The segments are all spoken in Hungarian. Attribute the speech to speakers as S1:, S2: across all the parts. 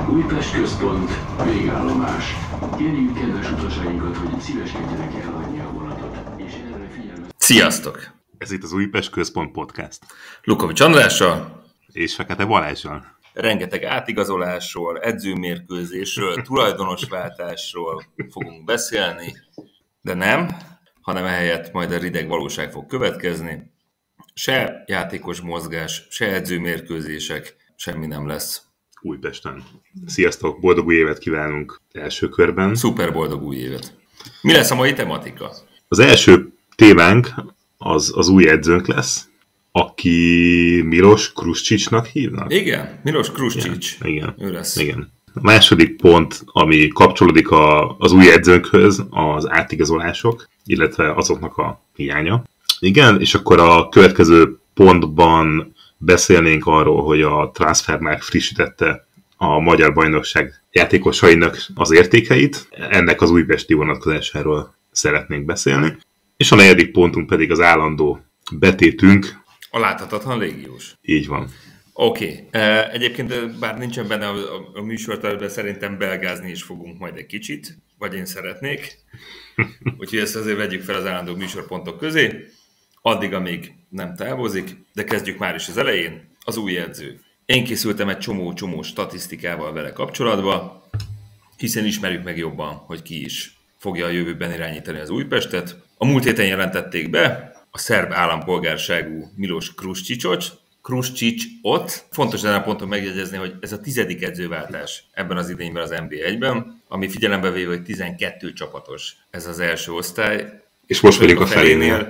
S1: Újpest központ, végállomás. Kérjük kedves utasainkat, hogy szíveskedjenek elhagyni a vonatot, és erre figyelmet.
S2: Sziasztok!
S3: Ez itt az Újpest Központ Podcast.
S2: Lukovics Andrással
S3: És Fekete Balázssal.
S2: rengeteg átigazolásról, edzőmérkőzésről, tulajdonosváltásról fogunk beszélni, de nem, hanem ehelyett majd a rideg valóság fog következni. Se játékos mozgás, se edzőmérkőzések, semmi nem lesz.
S3: Újpesten. Sziasztok, boldog új évet kívánunk első körben.
S2: Szuper boldog új évet! Mi lesz a mai tematika?
S3: Az első témánk az új edzőnk lesz, aki Milos Krusčićnak hívnak.
S2: Igen, Milos Krusčić.
S3: Igen.
S2: Ő lesz.
S3: Igen. A második pont, ami kapcsolódik az új edzőnkhöz, az átigazolások, illetve azoknak a hiánya. Igen, és akkor a következő pontban beszélnénk arról, hogy a Transfermarkt frissítette a magyar bajnokság játékosainak az értékeit. Ennek az újpesti vonatkozásáról szeretnénk beszélni. És a negyedik pontunk pedig az állandó betétünk.
S2: A láthatatlan légiós.
S3: Így van.
S2: Oké. Egyébként bár nincsen benne a műsortervben, szerintem belgázni is fogunk majd egy kicsit, vagy én szeretnék. Úgyhogy ezt azért vegyük fel az állandó műsorpontok közé. Addig, amíg nem távozik, de kezdjük már is az elején. Az új edző. Én készültem egy csomó statisztikával vele kapcsolatban, hiszen ismerjük meg jobban, hogy ki is fogja a jövőben irányítani az Újpestet. A múlt héten jelentették be a szerb állampolgárságú Milos Krusčićot. Fontos ezen a ponton megjegyezni, hogy ez a 10. edzőváltás ebben az idényben az NB1-ben, ami figyelembe véve, hogy 12 csapatos ez az első osztály.
S3: És most vagyunk a felénél.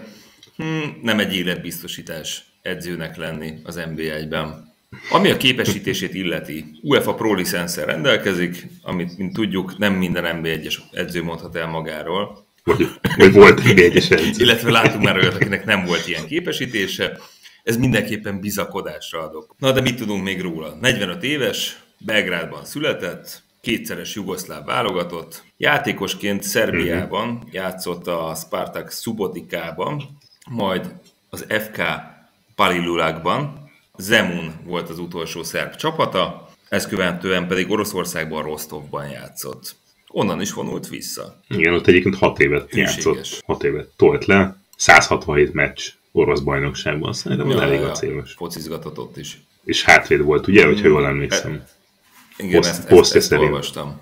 S2: Nem egy életbiztosítás edzőnek lenni az NB1-ben. Ami a képesítését illeti, UEFA Pro licenszel rendelkezik, amit, mint tudjuk, nem minden NB1-es edző mondhat el magáról.
S3: Vagy volt NB1-es edző.
S2: Illetve látunk már olyat, akinek nem volt ilyen képesítése. Ez mindenképpen bizakodásra adok. Na de mit tudunk még róla? 45 éves, Belgrádban született, kétszeres jugoszláv válogatott, játékosként Szerbiában játszott a Spartak Subotikában, majd az FK Palilulakban, Zemun volt az utolsó szerb csapata, ezt követően pedig Oroszországban, Rostovban játszott. Onnan is vonult vissza.
S3: Igen, ott egyébként 6 évet játszott. 6 évet tolt le. 167 meccs orosz bajnokságban. Szerintem elég acélos.
S2: Focizgatott ott is.
S3: És hátvéd volt, ugye? Hogyha jól emlékszem.
S2: Igen, ezt olvastam.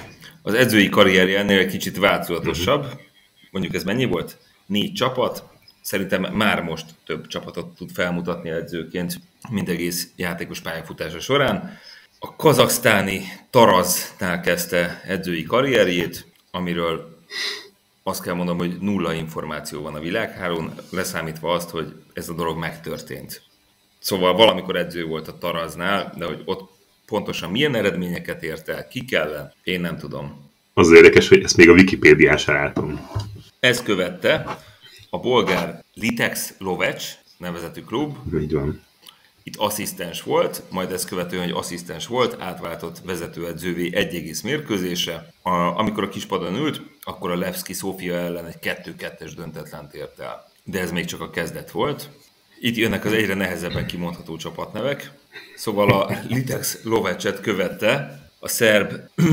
S2: Az edzői karrierje ennél egy kicsit változatosabb. Mondjuk ez mennyi volt? 4 csapat. Szerintem már most több csapatot tud felmutatni edzőként, mint egész játékos pályafutása során. A kazaksztáni Taraznál kezdte edzői karrierjét, amiről azt kell mondanom, hogy nulla információ van a világhálón, leszámítva azt, hogy ez a dolog megtörtént. Szóval valamikor edző volt a Taraznál, de hogy ott pontosan milyen eredményeket ért el, kik ellen, én nem tudom.
S3: Az érdekes, hogy ezt még a Wikipédián sem látom.
S2: Ez követte a bolgár Litex Lovech nevezetű klub.
S3: Így van.
S2: Itt asszisztens volt, majd ezt követően, hogy asszisztens volt, átváltott vezetőedzővé egy egész mérkőzésre. Amikor a kispadon ült, akkor a Levski Sofia ellen egy 2-2-es döntetlent ért el. De ez még csak a kezdet volt. Itt jönnek az egyre nehezebben kimondható csapatnevek. Szóval a Litex Lovechet követte a szerb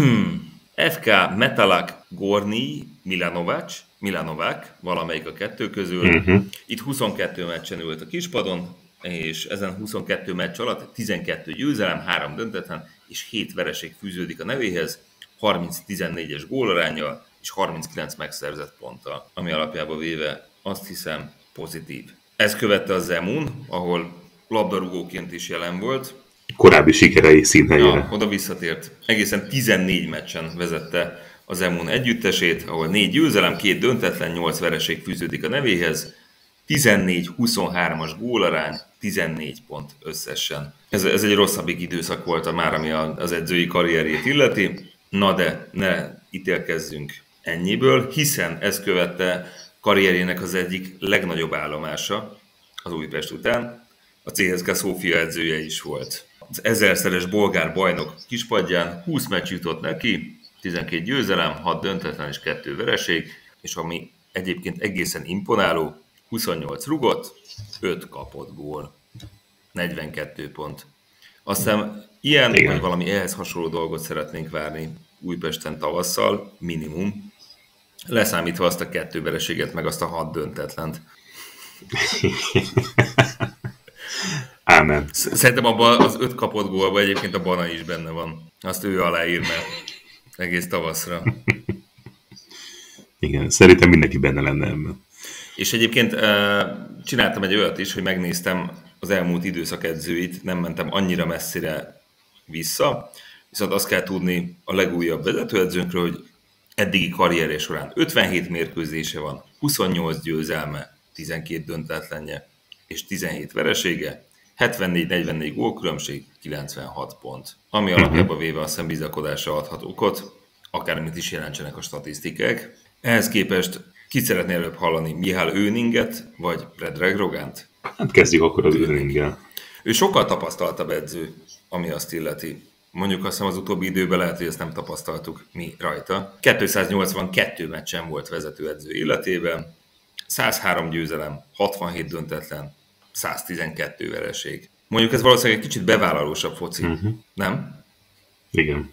S2: FK Metalak Gornij Milanovac, valamelyik a kettő közül. Itt 22 meccsen ült a kispadon, és ezen 22 meccs alatt 12 győzelem, 3 döntetlen és 7 vereség fűződik a nevéhez, 30-14-es gólaránnyal és 39 megszerzett ponttal, ami alapjában véve azt hiszem pozitív. Ez követte a Zemun, ahol labdarúgóként is jelen volt.
S3: Korábbi sikerei színhelyére.
S2: Ja, oda visszatért. Egészen 14 meccsen vezette a Zemun együttesét, ahol 4 győzelem, 2 döntetlen, 8 vereség fűződik a nevéhez, 14-23-as gólarány, 14 pont összesen. Ez egy rosszabbik időszak volt már, ami az edzői karrierjét illeti. Na de ne ítélkezzünk ennyiből, hiszen ez követte karrierjének az egyik legnagyobb állomása az Újpest után. A CSKA Sofia edzője is volt. Az 1000-szeres bolgár bajnok kispadján 20 meccs jutott neki, 12 győzelem, 6 döntetlen és 2 vereség, és ami egyébként egészen imponáló, 28 rugott, 5 kapott gól, 42 pont. Aztán ilyen,
S3: Igen.
S2: vagy valami ehhez hasonló dolgot szeretnénk várni Újpesten tavasszal, minimum, leszámítva azt a 2 vereséget, meg azt a 6 döntetlent.
S3: Ámen.
S2: Szerintem abban az 5 kapott gólban egyébként a Bana is benne van. Azt ő aláírná egész tavaszra.
S3: Igen, szerintem mindenki benne lenne ebben.
S2: És egyébként csináltam egy olyat is, hogy megnéztem az elmúlt időszak edzőit, nem mentem annyira messzire vissza, viszont azt kell tudni a legújabb vezetőedzőnkről, hogy eddigi karrierje során 57 mérkőzése van, 28 győzelme, 12 döntetlenje és 17 veresége, 74-44 gólkülönbség, 96 pont. Ami alapjában véve a szembizakodásra adhat okot, akármit is jelentsenek a statisztikák. Ehhez képest ki szeretné előbb hallani, Mihály Öninget vagy Predrag Rogánt?
S3: Hát kezdjük akkor az Öninggel.
S2: Ő sokkal tapasztaltabb edző, ami azt illeti. Mondjuk azt hiszem az utóbbi időben lehet, hogy ezt nem tapasztaltuk mi rajta. 282 meccsen volt vezetőedző életében, 103 győzelem, 67 döntetlen, 112 vereség. Mondjuk ez valószínűleg egy kicsit bevállalósabb foci, nem?
S3: Igen.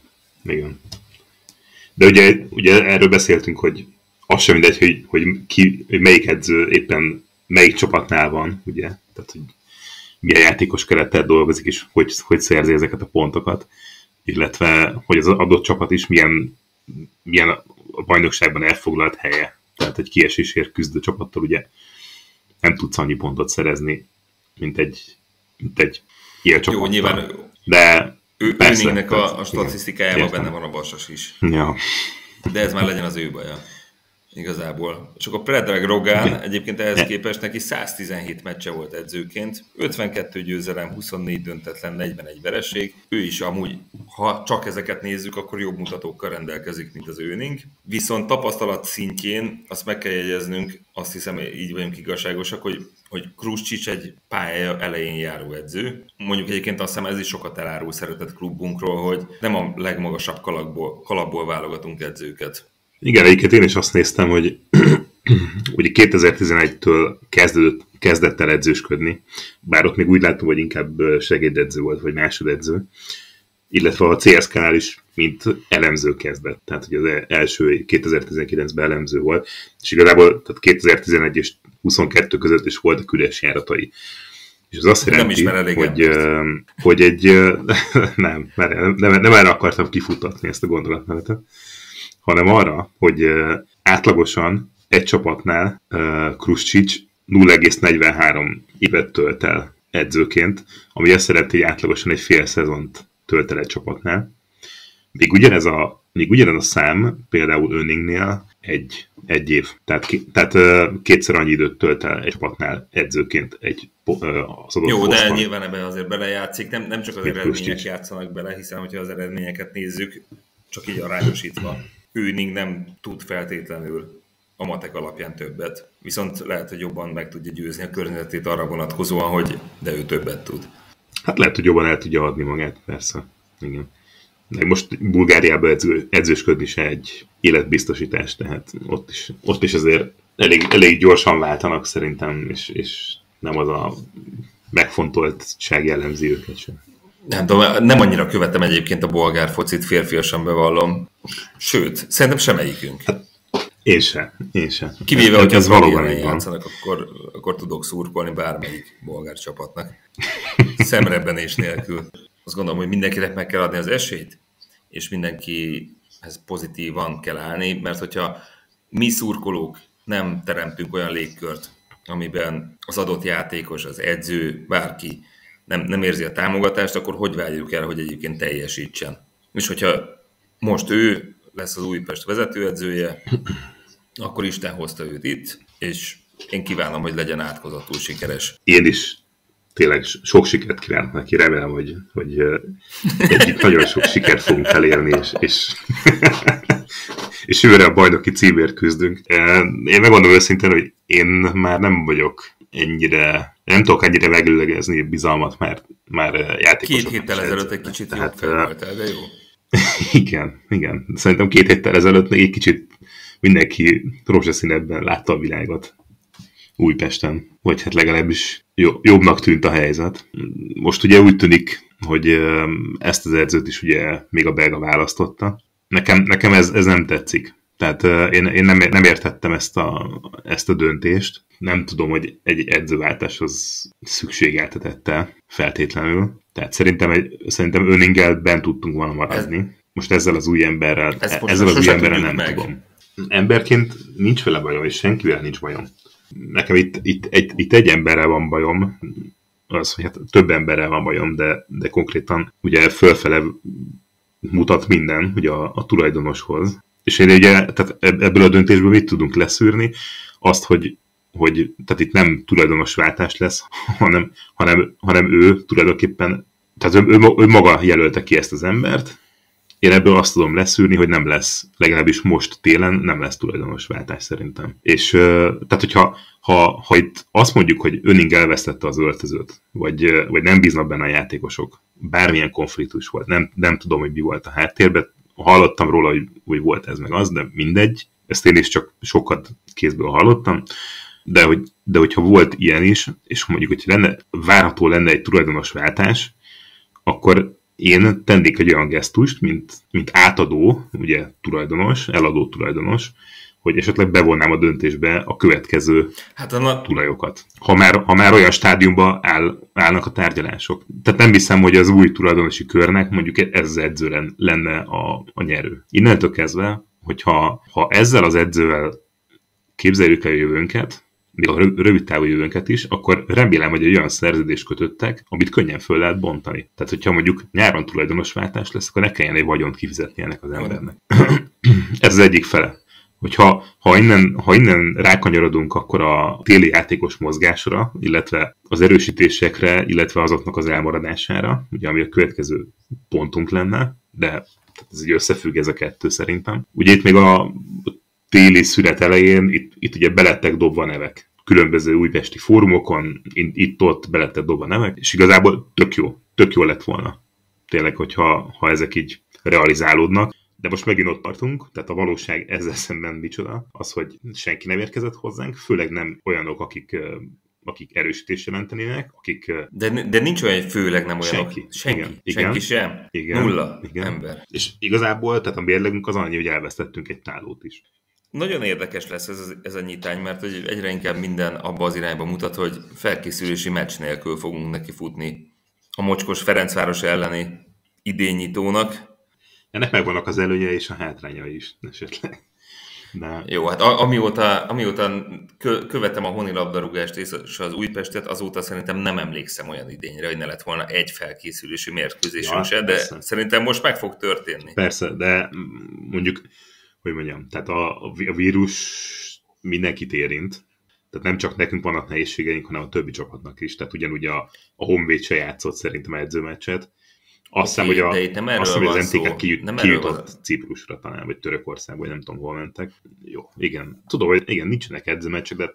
S3: De ugye erről beszéltünk, hogy az sem mindegy, hogy melyik edző éppen melyik csapatnál van, ugye? Tehát, hogy milyen játékos kerettel dolgozik, és hogy szerzi ezeket a pontokat, illetve hogy az adott csapat is milyen a bajnokságban elfoglalt helye. Tehát egy kiesésért küzdő csapattól ugye nem tudsz annyi pontot szerezni, mint egy ilyen csapattal.
S2: Jó, nyilván
S3: de
S2: Öningnek a statisztikájában benne van a Vasas is.
S3: Ja.
S2: De ez már legyen az ő baja. Igazából. És akkor Predrag Rogán egyébként ehhez képest neki 117 meccse volt edzőként, 52 győzelem, 24 döntetlen, 41 vereség. Ő is amúgy, ha csak ezeket nézzük, akkor jobb mutatókkal rendelkezik, mint az Öning. Viszont tapasztalat szintjén azt meg kell jegyeznünk, azt hiszem így vagyunk igazságosak, hogy Krusčić egy pálya elején járó edző. Mondjuk egyébként azt hiszem ez is sokat elárul szeretett klubunkról, hogy nem a legmagasabb kalapból válogatunk edzőket.
S3: Igen, egyébként én is azt néztem, hogy ugye 2011-től kezdett el edzősködni, bár ott még úgy láttam, hogy inkább segédedző volt, vagy másodedző, illetve a CSK-nál is mint elemző kezdett, tehát hogy az első 2019-ben elemző volt, és igazából tehát 2011 és 22 között is voltak üres járatai. És az azt jelenti, hogy egy... nem erre akartam kifutatni ezt a gondolatmenetet, hanem arra, hogy átlagosan egy csapatnál Krusčić 0,43 évet tölt el edzőként, ami azt jelenti, hogy átlagosan egy fél szezont tölt el egy csapatnál. Még ugyanez a szám például Öningnél egy év. Tehát kétszer annyi időt tölt el egy csapatnál edzőként az adott
S2: Jó,
S3: poszton.
S2: de nyilván ebben azért belejátszik, nem csak az eredmények játszanak bele, hiszen hogyha az eredményeket nézzük, csak így arányosítva, Öning nem tud feltétlenül a matek alapján többet, viszont lehet, hogy jobban meg tudja győzni a környezetét arra vonatkozóan, hogy de ő többet tud.
S3: Hát lehet, hogy jobban el tudja adni magát, persze. Igen. De most Bulgáriában edzősködni se egy életbiztosítás, tehát ott is azért elég gyorsan váltanak szerintem, és nem az a megfontoltság jellemzi őket sem.
S2: Nem annyira követem egyébként a bolgár focit, férfiasan bevallom. Sőt, szerintem semmelyikünk.
S3: Hát, én se.
S2: Kivéve, hogy
S3: ez valóban így
S2: játszanak, akkor tudok szurkolni bármelyik bolgár csapatnak. Szemrebbenés nélkül. Azt gondolom, hogy mindenkinek meg kell adni az esélyt, és mindenkihez pozitívan kell állni, mert hogyha mi szurkolók nem teremtünk olyan légkört, amiben az adott játékos, az edző, bárki nem érzi a támogatást, akkor hogy várjuk el, hogy egyébként teljesítsen. És hogyha most ő lesz az Újpest vezetőedzője, akkor Isten hozta őt itt, és én kívánom, hogy legyen átkozottul sikeres.
S3: Én is tényleg sok sikert kívánok neki, remélem, hogy együtt nagyon sok sikert fogunk elérni, és jövőre a bajnoki címért küzdünk. Én megmondom őszintén, hogy én már nem vagyok nem tudok ennyire megelőlegezni bizalmat már játékosoknak.
S2: 2 héttel ezelőtt egy kicsit jobb fel voltál, de jó.
S3: Igen. Szerintem 2 héttel ezelőtt még egy kicsit mindenki rózsaszínebben látta a világot Újpesten. Vagy hát legalábbis jobbnak tűnt a helyzet. Most ugye úgy tűnik, hogy ezt az edzőt is ugye még a belga választotta. Nekem ez nem tetszik. Tehát én nem értettem ezt a döntést. Nem tudom, hogy egy edzőváltáshoz szükségeltetette feltétlenül. Tehát szerintem Önninggel bent tudtunk volna maradni. Most ezzel az új emberrel, nem meg. Tudom. Emberként nincs vele bajom, és senkivel nincs bajom. Nekem itt egy emberrel van bajom, az, hogy hát több emberrel van bajom, de konkrétan ugye fölfele mutat minden ugye a tulajdonoshoz. És én ugye, tehát ebből a döntésből mit tudunk leszűrni? Azt, hogy tehát itt nem tulajdonosváltás lesz, hanem ő tulajdonképpen, tehát ő maga jelölte ki ezt az embert. Én ebből azt tudom leszűrni, hogy nem lesz, legalábbis most télen nem lesz tulajdonosváltás szerintem. És tehát, hogyha ha itt azt mondjuk, hogy Önning elvesztette az öltözőt, vagy nem bíznak benne a játékosok, bármilyen konfliktus volt, nem tudom, hogy mi volt a háttérben, hallottam róla, hogy volt ez meg az, de mindegy, ezt én is csak sokat kézből hallottam, de hogyha volt ilyen is, és mondjuk, hogy várható lenne egy tulajdonosváltás, akkor én tennék egy olyan gesztust, mint átadó, ugye tulajdonos, eladó tulajdonos, hogy esetleg bevonnám a döntésbe a következő tulajokat. Ha már olyan stádiumban állnak a tárgyalások. Tehát nem hiszem, hogy az új tulajdonosi körnek mondjuk ez az edző lenne a nyerő. Innentől kezdve, hogyha ezzel az edzővel képzeljük el a jövőnket, még a rövid távú jövőnket is, akkor remélem, hogy egy olyan szerződést kötöttek, amit könnyen föl lehet bontani. Tehát, hogyha mondjuk nyáron tulajdonosváltás lesz, akkor ne kelljen egy vagyont kifizetni ennek az embernek. Ez az egyik fele. Hogyha innen rákanyarodunk, akkor a téli játékos mozgásra, illetve az erősítésekre, illetve azoknak az elmaradására, ugye, ami a következő pontunk lenne, de ez így összefügg ez a kettő szerintem. Ugye itt még a téli szünet elején itt ugye belettek dobva nevek. Különböző újpesti fórumokon, itt-ott belettek dobva nevek, és igazából tök jó lett volna. Tényleg, ha ezek így realizálódnak. De most megint ott tartunk, tehát a valóság ezzel szemben micsoda, az, hogy senki nem érkezett hozzánk, főleg nem olyanok, akik erősítést jelentenének, akik...
S2: De nincs olyan, hogy főleg nem olyanok.
S3: Senki
S2: sem.
S3: Igen.
S2: Nulla ember.
S3: És igazából, tehát a mérlegünk az annyi, hogy elvesztettünk egy tálót is.
S2: Nagyon érdekes lesz ez a nyitány, mert hogy egyre inkább minden abba az irányba mutat, hogy felkészülési meccs nélkül fogunk neki futni a mocskos Ferencváros elleni idénynyitónak.
S3: Ennek megvannak az előnye és a hátránya is esetleg. De...
S2: Jó, hát amióta követem a honilabdarúgást és az Újpestet, azóta szerintem nem emlékszem olyan idényre, hogy ne lett volna egy felkészülési mérkőzésünk se, de persze. Szerintem most meg fog történni.
S3: Persze, de mondjuk, hogy mondjam, tehát a vírus mindenkit érint, tehát nem csak nekünk vannak nehézségeink, hanem a többi csapatnak is, tehát ugyanúgy a Honvéd se játszott szerintem edzőmeccset. Azt hiszem, hogy az MTK kijutott Ciprusra talán, vagy Törökországba, vagy nem tudom, hol mentek. Jó, igen. Tudom, hogy igen, nincsenek edzőmeccsek, de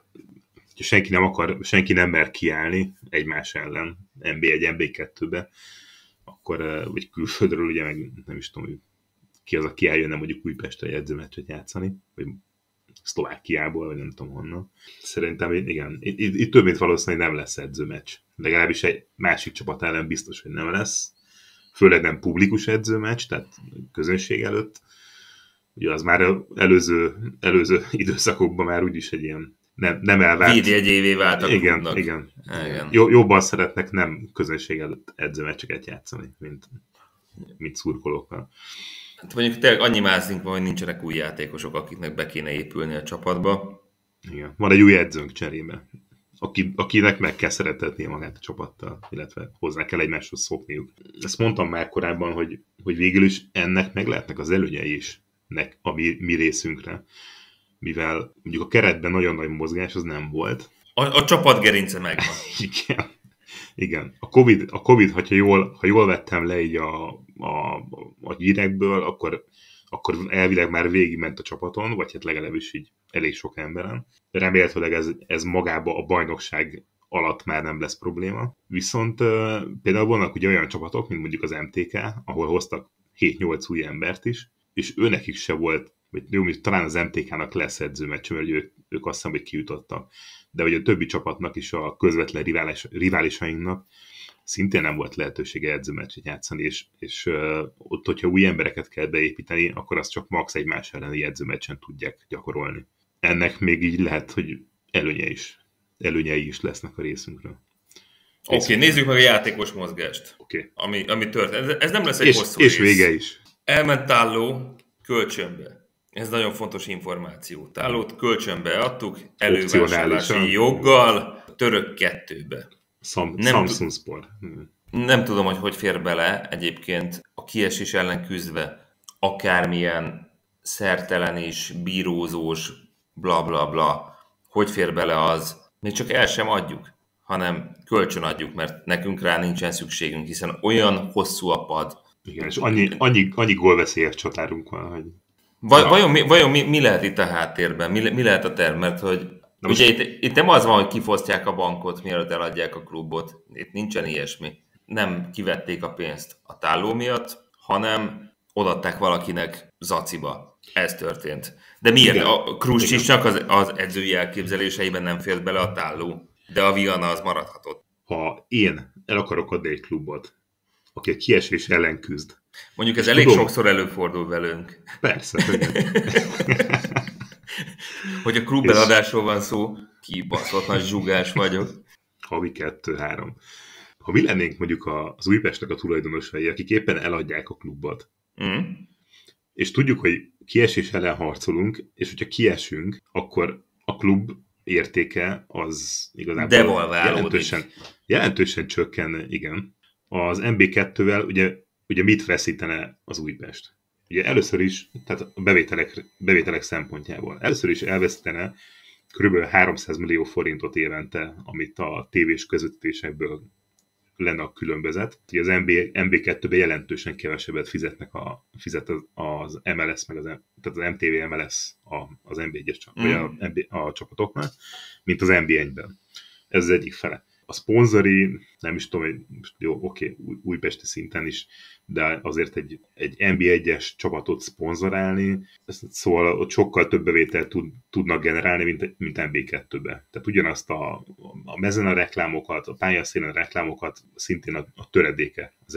S3: senki nem mer kiállni egymás ellen NB1, NB2-be, akkor, vagy külföldről, ugye meg nem is tudom, hogy ki az, aki eljönne mondjuk Újpestre egy edzőmeccset játszani, vagy Szlovákiából, vagy nem tudom honnan. Szerintem igen, itt több mint valószínűleg nem lesz edzőmeccs. Legalábbis egy másik csapat ellen biztos, hogy nem lesz. Főleg nem publikus edzőmeccs, tehát közönség előtt. Ugye az már előző időszakokban már úgyis egy ilyen nem elvált.
S2: Védjegyévé váltak.
S3: Igen. Jobban szeretnek nem közönség előtt edzőmeccseket játszani, mint szurkolókkal.
S2: Hát mondjuk tényleg annyi mázink van, hogy nincsenek új játékosok, akiknek be kéne épülni a csapatba.
S3: Igen. Van egy új edzőnk cserébe, akinek meg kell szeretetnie magát a csapattal, illetve hozzá kell egymáshoz szokniuk. Ezt mondtam már korábban, hogy végül is ennek meg lehetnek az előnyei is a mi részünkre, mivel mondjuk a keretben nagyon nagy mozgás az nem volt.
S2: A csapat gerince megvan.
S3: Igen. A Covid, ha jól vettem le így a hírekből, akkor elvileg már végigment a csapaton, vagy hát legalábbis így elég sok emberen. Remélhetőleg ez magába a bajnokság alatt már nem lesz probléma. Viszont például vannak ugye olyan csapatok, mint mondjuk az MTK, ahol hoztak 7-8 új embert is, és őnekik se volt, vagy jó, talán az MTK-nak lesz edzőmeccs, mert ők azt hiszem, hogy kijutottak. De hogy a többi csapatnak is, a közvetlen riválisainknak szintén nem volt lehetősége edzőmeccset játszani, és ott, hogyha új embereket kell beépíteni, akkor azt csak max egymás elleni edzőmeccsen tudják gyakorolni. Ennek még így lehet, hogy előnyei is lesznek a részünkről.
S2: Oké, nézzük meg a játékos mozgást, ami történt. Ez nem lesz egy hosszú
S3: és vége is.
S2: Elment Talló kölcsönbe. Ez nagyon fontos információ. Tallót kölcsönbe adtuk, elővásárlási joggal, török 2-be.
S3: Samsung Sport.
S2: Nem tudom, hogy fér bele egyébként a kiesés ellen küzdve akármilyen szertelen is, bírózós, bla bla bla, hogy fér bele az, még csak el sem adjuk, hanem kölcsön adjuk, mert nekünk rá nincsen szükségünk, hiszen olyan hosszú a pad.
S3: Igen, és annyi gólveszélyes csatárunk van, hogy...
S2: Vajon mi lehet itt a háttérben? Mi lehet a terv? Mert hogy ugye itt nem az van, hogy kifosztják a bankot, mielőtt eladják a klubot. Itt nincsen ilyesmi. Nem kivették a pénzt a Talló miatt, hanem odaadták valakinek zaciba. Ez történt. De miért? Igen. A Kruscsicsnak az edzői elképzeléseiben nem fért bele a Talló, de a Viana az maradhatott.
S3: Ha én el akarok adni egy klubot, aki a kiesés ellen küzd.
S2: Mondjuk ez elég sokszor előfordul velünk.
S3: Persze.
S2: Hogy a klub eladásról van szó, kibaszott nagy zsugás vagyok.
S3: Havi 2-3. Ha mi lennénk mondjuk az Újpestnek a tulajdonosai, akik éppen eladják a klubot, és tudjuk, hogy kiesés ellen harcolunk, és hogyha kiesünk, akkor a klub értéke az igazából jelentősen csökken, igen. Az MB2-vel ugye mit veszítene az Újpest? Ugye először is, tehát a bevételek szempontjából, először is elveszítene kb. 300 millió forintot évente, amit a tévés közvetítésekből lenne a különbözet. Ugye az MB2-ben jelentősen kevesebbet fizet az MLS, tehát az MTV MLS az MB1-es vagy a csapatoknál, mint az MB1-ben. Ez az egyik fele. A szponzori, nem is tudom, hogy jó, oké, újpesti szinten is, de azért egy NB1-es csapatot szponzorálni, szóval ott sokkal több bevételt tudnak generálni, mint NB2-be. Tehát ugyanazt a mezena reklámokat, a pályaszínen reklámokat szintén a töredéke az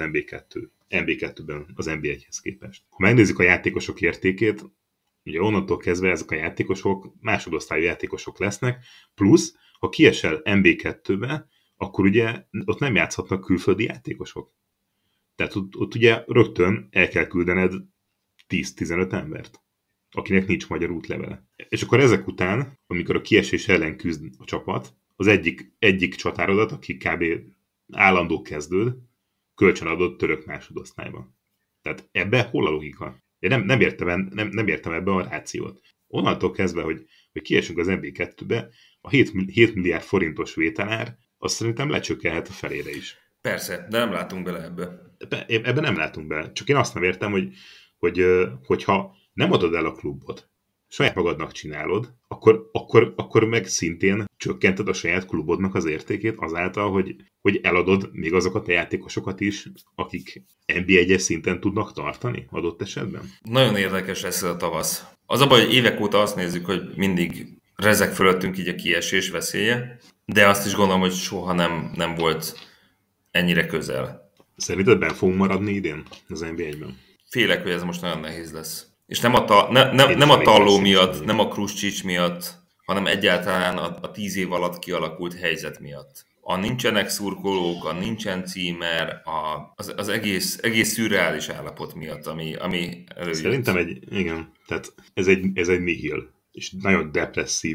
S3: NB2-ben az NB1-hez képest. Ha megnézzük a játékosok értékét, ugye onnantól kezdve ezek a játékosok másodosztályú játékosok lesznek, plusz ha kiesel NB2-be, akkor ugye ott nem játszhatnak külföldi játékosok. Tehát ott ugye rögtön el kell küldened 10-15 embert, akinek nincs magyar útlevele. És akkor ezek után, amikor a kiesés ellen küzd a csapat, az egyik csatárodat, aki kb. Állandó kezdőd, kölcsönadott török másodosztályban. Tehát ebbe hol a logika? Én nem értem ebbe a rációt. Onnantól kezdve, hogy kiesünk az NB2-be, a 7 milliárd forintos vételár, azt szerintem lecsökkenhet a felére is.
S2: Persze, de nem látunk bele ebbe.
S3: Ebben nem látunk bele. Csak én azt nem értem, hogyha nem adod el a klubot, saját magadnak csinálod, akkor meg szintén csökkented a saját klubodnak az értékét azáltal, hogy eladod még azokat a játékosokat is, akik NB1-es szinten tudnak tartani adott esetben.
S2: Nagyon érdekes lesz ez a tavasz. Az a baj, hogy évek óta azt nézzük, hogy mindig rezeg fölöttünk így a kiesés veszélye, de azt is gondolom, hogy soha nem volt ennyire közel.
S3: Szerinted benn fogunk maradni idén az NB1-ben?
S2: Félek, hogy ez most nagyon nehéz lesz. És nem a Talló miatt, nem a Kruscsics miatt, hanem egyáltalán a 10 év alatt kialakult helyzet miatt. A nincsenek szurkolók, a nincsen címer, az egész szürreális állapot miatt, ami előjött.
S3: Szerintem igen, tehát ez egy nihil. És nagyon depresszív,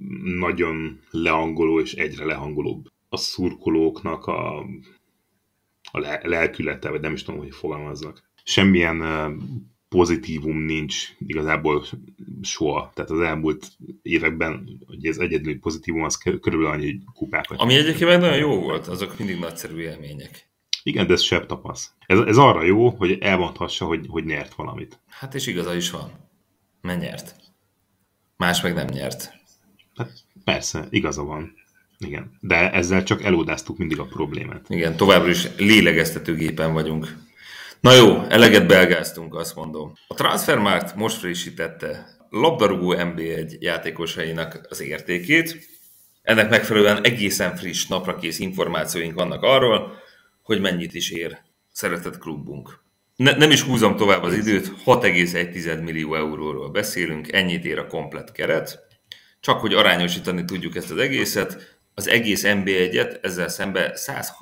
S3: nagyon leangoló és egyre lehangolóbb. A szurkolóknak a lelkülete, vagy nem is tudom, hogy fogalmazzak. Semmilyen pozitívum nincs igazából soha. Tehát az elmúlt években hogy ez egyedüli pozitívum, az körülbelül annyi kupákat.
S2: Ami egyébként nagyon jó volt, azok mindig nagyszerű élmények.
S3: Igen, de ez sebb tapasz. Ez arra jó, hogy elmondhassa, hogy nyert valamit.
S2: Hát és igaza is van. Mert nyert. Más meg nem nyert.
S3: Hát persze, igaza van. Igen. De ezzel csak elódáztuk mindig a problémát.
S2: Igen, továbbra is lélegeztetőgépen vagyunk. Na jó, eleget belgáztunk, azt mondom. A Transfermarkt most frissítette labdarúgó NB1 játékosainak az értékét. Ennek megfelelően egészen friss, naprakész információink vannak arról, hogy mennyit is ér szeretett klubunk. Nem is húzom tovább az időt, 6,1 millió euróról beszélünk, ennyit ér a komplett keret. Csak hogy arányosítani tudjuk ezt az egészet, az egész NB1-et ezzel szemben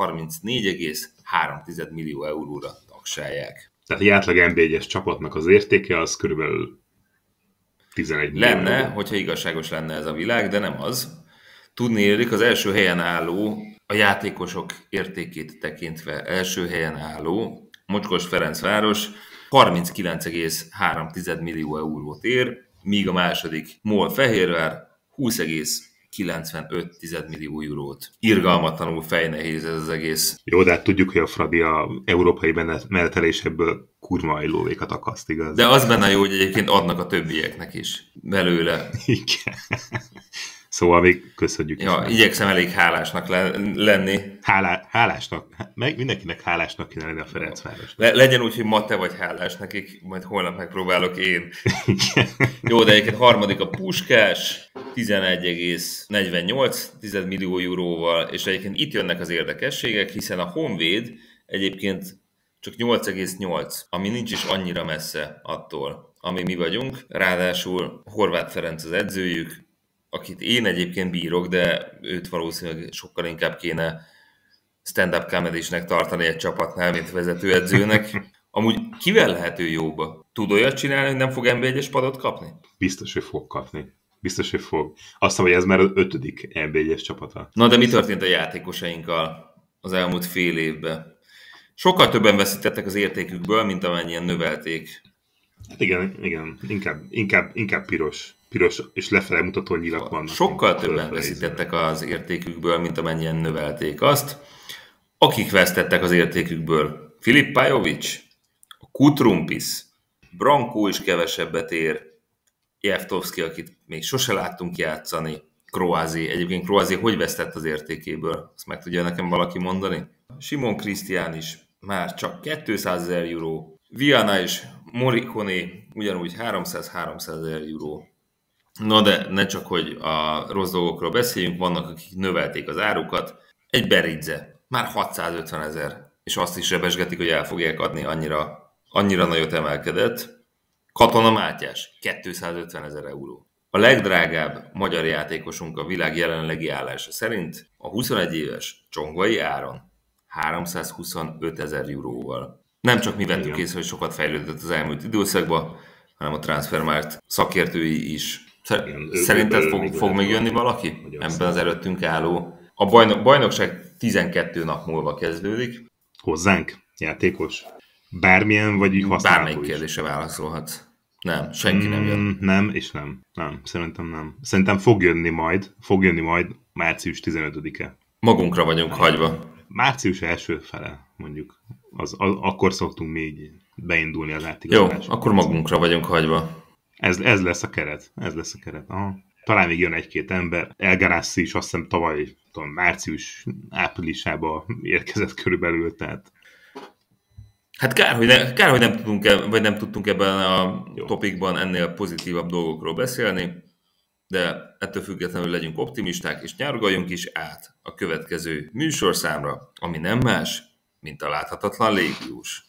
S2: 134,3 millió euróra tagsálják.
S3: Tehát egy átlag NB1-es csapatnak az értéke az körülbelül 11 millió
S2: lenne,
S3: euró.
S2: hogyha igazságos lenne ez a világ, de nem az. Tudni érik, az első helyen álló, a játékosok értékét tekintve első helyen álló Mocskos Ferencváros 39,3 millió eurót ér, míg a második MOL Fehérvár 20,95 millió eurót. Irgalmatlanul fejnehéz ez az egész.
S3: Jó, de hát tudjuk, hogy a Fradi a európai meneteléseből kurva lóvékat akaszt, igaz?
S2: De az benne jó, hogy egyébként adnak a többieknek is belőle.
S3: Igen. Szóval még köszönjük.
S2: Ja, igyekszem elég hálásnak lenni.
S3: Hálásnak? Mindenkinek hálásnak kéne lenni a Ferencváros.
S2: Legyen úgy, hogy ma te vagy hálás nekik, majd holnap megpróbálok én. Jó, de egyébként harmadik a Puskás, 11,48 millió euróval, és egyébként itt jönnek az érdekességek, hiszen a Honvéd egyébként csak 8,8, ami nincs is annyira messze attól, ami mi vagyunk. Ráadásul Horváth Ferenc az edzőjük, akit én egyébként bírok, de őt valószínűleg sokkal inkább kéne stand-up comedy-snek tartani egy csapatnál, mint vezetőedzőnek. Amúgy kivel lehet ő jóba? Tud olyat csinálni, hogy nem fog NB1-es padot kapni?
S3: Biztos, hogy fog kapni. Biztos, hogy fog. Azt mondom, hogy ez már az 5. NB1-es csapata.
S2: Na de mi történt a játékosainkkal az elmúlt fél évben? Sokkal többen veszítettek az értékükből, mint amennyien növelték.
S3: Hát igen. Inkább piros és lefele mutató nyilak vannak.
S2: Sokkal többen veszítettek az értékükből, mint amennyien növelték azt. Akik vesztettek az értékükből? Filip Pajovic, Kutrumpis, Branko is kevesebbet ér, Jeftovszki, akit még sose láttunk játszani, Kroázi. Egyébként Kroázi hogy vesztett az értékéből? Azt meg tudja nekem valaki mondani? Simon Krisztián is már csak 200 000 euró. Viana és Morricone ugyanúgy 300 000 euró. Na de ne csak, hogy a rossz dolgokról beszéljünk, vannak, akik növelték az árukat. Egy Beridze, már 650 000, és azt is rebesgetik, hogy el fogják adni, annyira nagyot emelkedett. Katona Mátyás, 250 000 euró. A legdrágább magyar játékosunk a világ jelenlegi állása szerint a 21 éves Csongvai Áron, 325 000 euróval. Nem csak mi vettük észre, hogy sokat fejlődött az elmúlt időszakban, hanem a Transfermarkt szakértői is. Szerinted fog még jönni valaki? Ebben az előttünk álló. A bajnokság 12 nap múlva kezdődik.
S3: Hozzánk? Játékos? Bármilyen, vagy használható
S2: Bármelyik kérdésre válaszolhatsz. Nem, senki nem jön.
S3: Nem, és nem. Szerintem nem. Szerintem fog jönni majd március 15-e.
S2: Magunkra vagyunk hagyva.
S3: Március első fele, mondjuk. Akkor szoktunk mi így beindulni az átigazolásra.
S2: Jó, akkor magunkra vagyunk hagyva.
S3: Ez lesz a keret. Aha. Talán még jön egy-két ember. El Garassi is azt hiszem tavaly március-áprilisában érkezett körülbelül, tehát...
S2: Hát kár, hogy nem tudtunk ebben a topikban ennél pozitívabb dolgokról beszélni, de ettől függetlenül legyünk optimisták, és nyárgaljunk is át a következő műsorszámra, ami nem más, mint a láthatatlan légiós.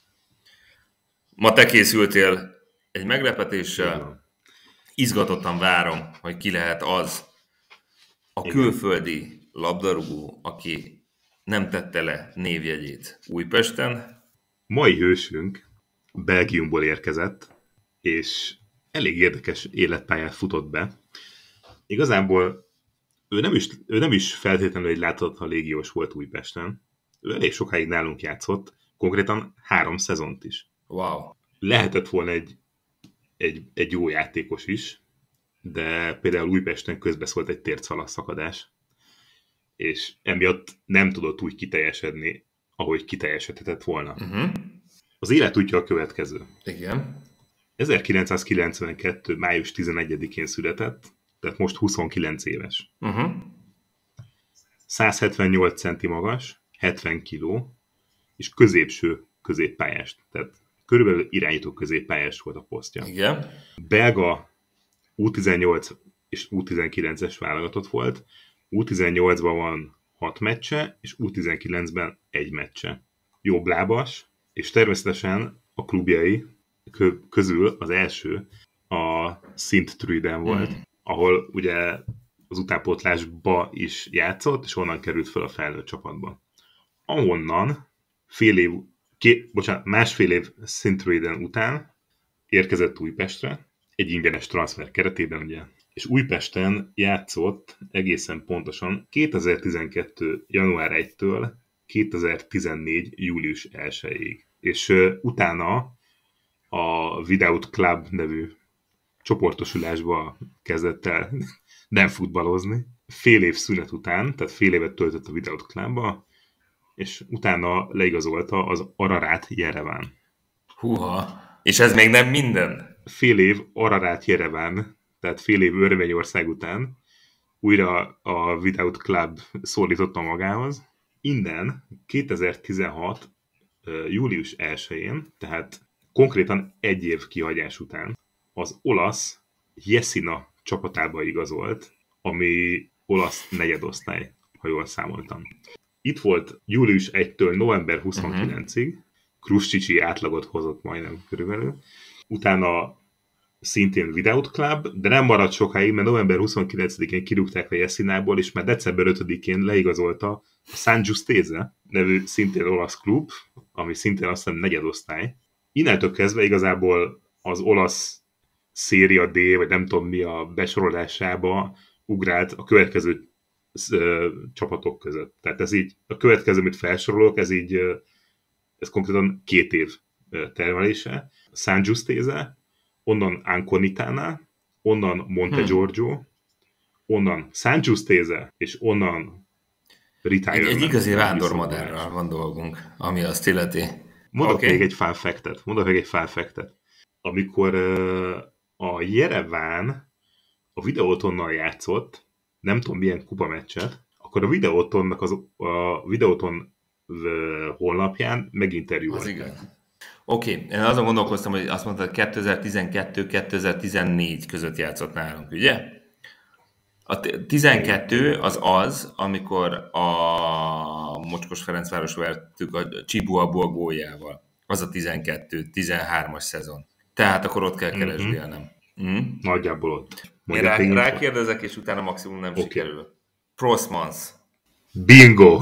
S2: Ma te készültél egy meglepetéssel, izgatottan várom, hogy ki lehet az a külföldi labdarúgó, aki nem tette le névjegyét Újpesten.
S3: Mai hősünk Belgiumból érkezett, és elég érdekes életpályát futott be. Igazából ő nem is feltétlenül egy láthatatlan légiós volt Újpesten. Ő elég sokáig nálunk játszott, konkrétan 3 szezont is.
S2: Wow.
S3: Lehetett volna egy jó játékos is, de például Újpesten közbeszólt egy térdszalaszakadás, és emiatt nem tudott úgy kiteljesedni, ahogy kiteljesedhetett volna. Uh-huh. Az életútja a következő.
S2: Igen.
S3: 1992. május 11-én született, tehát most 29 éves. Uh-huh. 178 centi magas, 70 kiló, és középső középpályás. Tehát körülbelül irányító középpályás volt a posztja.
S2: Igen.
S3: Belga U18 és U19-es válogatott volt. U18-ban van 6 meccse, és U19-ben 1 meccse. jobblábas, és természetesen a klubjai közül az első a Sint-Truiden volt, ahol ugye az utánpótlásba is játszott, és onnan került fel a felnőtt csapatba. Ahonnan másfél év Sint-Truiden után érkezett Újpestre, egy ingyenes transfer keretében, ugye, és Újpesten játszott egészen pontosan 2012. január 1-től 2014. július 1-ig. És utána a Without Club nevű csoportosulásba kezdett el nem futballozni. Fél év szünet után, tehát fél évet töltött a Without Clubba, és utána leigazolta az Ararat Jereván.
S2: Húha, és ez még nem minden?
S3: Fél év Ararat Jereván, tehát fél év Örményország után újra a Without Club szólította magához. Innen 2016. július 1-én, tehát konkrétan egy év kihagyás után az olasz Jesina csapatába igazolt, ami olasz negyedosztály, ha jól számoltam. Itt volt július 1-től november 29-ig, Kruscsicsi átlagot hozott majdnem körülbelül, utána szintén Without Club, de nem maradt sokáig, mert november 29-én kirúgták a Jesinából, és már december 5-én leigazolta a San Giustese nevű szintén olasz klub, ami szintén azt hiszem negyedosztály. Innentől kezdve igazából az olasz Széria D, vagy nem tudom mi a besorolásába ugrált a következő csapatok között. Tehát ez így, a következő, amit felsorolok, ez konkrétan 2 év termelése. San Giustese, onnan Anconitana, onnan Monte Giorgio, onnan San Giustese, és onnan Retirement.
S2: Egy igazi vándormadárral van dolgunk, ami azt illeti.
S3: Mondok még egy fun fact-et. Amikor a Jereván a Videótonnal játszott, nem tudom milyen kupameccset, akkor a Videóton honlapján meginterjúolták.
S2: Az igaz. Oké, én azon gondolkoztam, hogy azt mondtad, 2012-2014 között játszott nálunk, ugye? A 12 az, amikor a Mocskos Ferencváros vertük a Csibua góljával. Az a 13-as szezon. Tehát akkor ott kell keresgélnem.
S3: Nagyjából ott.
S2: Én rákérdezek, és utána maximum nem sikerül. Prosmans.
S3: Bingo!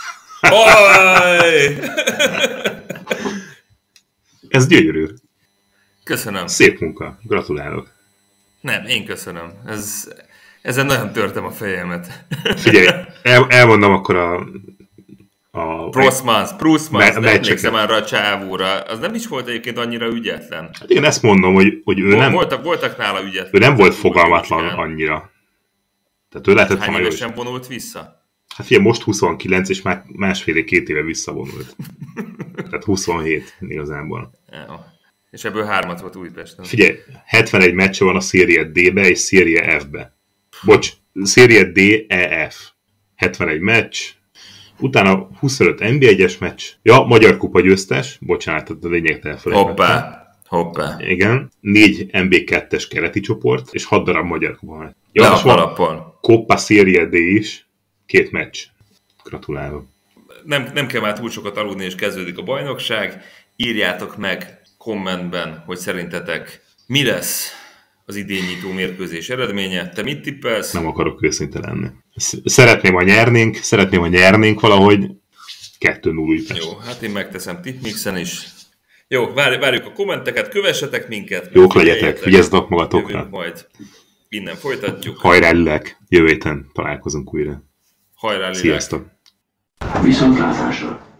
S3: Ez gyönyörű.
S2: Köszönöm.
S3: Szép munka. Gratulálok.
S2: Nem, én köszönöm. Ezen nagyon törtem a fejemet.
S3: Figyelj, elmondom akkor
S2: Prosmans, emlékszem arra a csávóra. Az nem is volt egyébként annyira ügyetlen.
S3: Hát én ezt mondom, hogy ő nem...
S2: Voltak nála ügyetlen.
S3: Ő nem volt fogalmatlan annyira. Tehát ő lehetett
S2: hány évesen vonult vissza?
S3: Hát figyelj, most 29, és már másfél-2 éve visszavonult. Tehát 27 igazából.
S2: Ja. És ebből 3 volt Újpesten.
S3: Figyelj, 71 meccse van a Serie D-be és Serie F-be. Bocs, Serie D, EF. 71 meccs. Utána 25 NB1-es meccs. Ja, Magyar Kupa győztes. Bocsánat, a lényegt elfelejtettem.
S2: Hoppá.
S3: Igen. 4 NB2-es keleti csoport, és 6 darab Magyar Kupa meccs.
S2: Ja, és van
S3: Coppa Serie D is. 2 meccs. Gratulálok.
S2: Nem kell már túl sokat aludni, és kezdődik a bajnokság. Írjátok meg kommentben, hogy szerintetek mi lesz az idénynyitó mérkőzés eredménye. Te mit tippelsz?
S3: Nem akarok őszinte lenni. Szeretném, ha nyernénk valahogy 2-0 Újpest.
S2: Jó, hát én megteszem tipmixen is. Jó, várjuk a kommenteket, kövessetek minket.
S3: Jók legyetek, vigyázzatok magatokra.
S2: Majd innen folytatjuk.
S3: Hajrá Lilek, jövő héten találkozunk újra.
S2: Hajrá Lilek.
S3: Sziasztok!
S1: Viszontlátásra!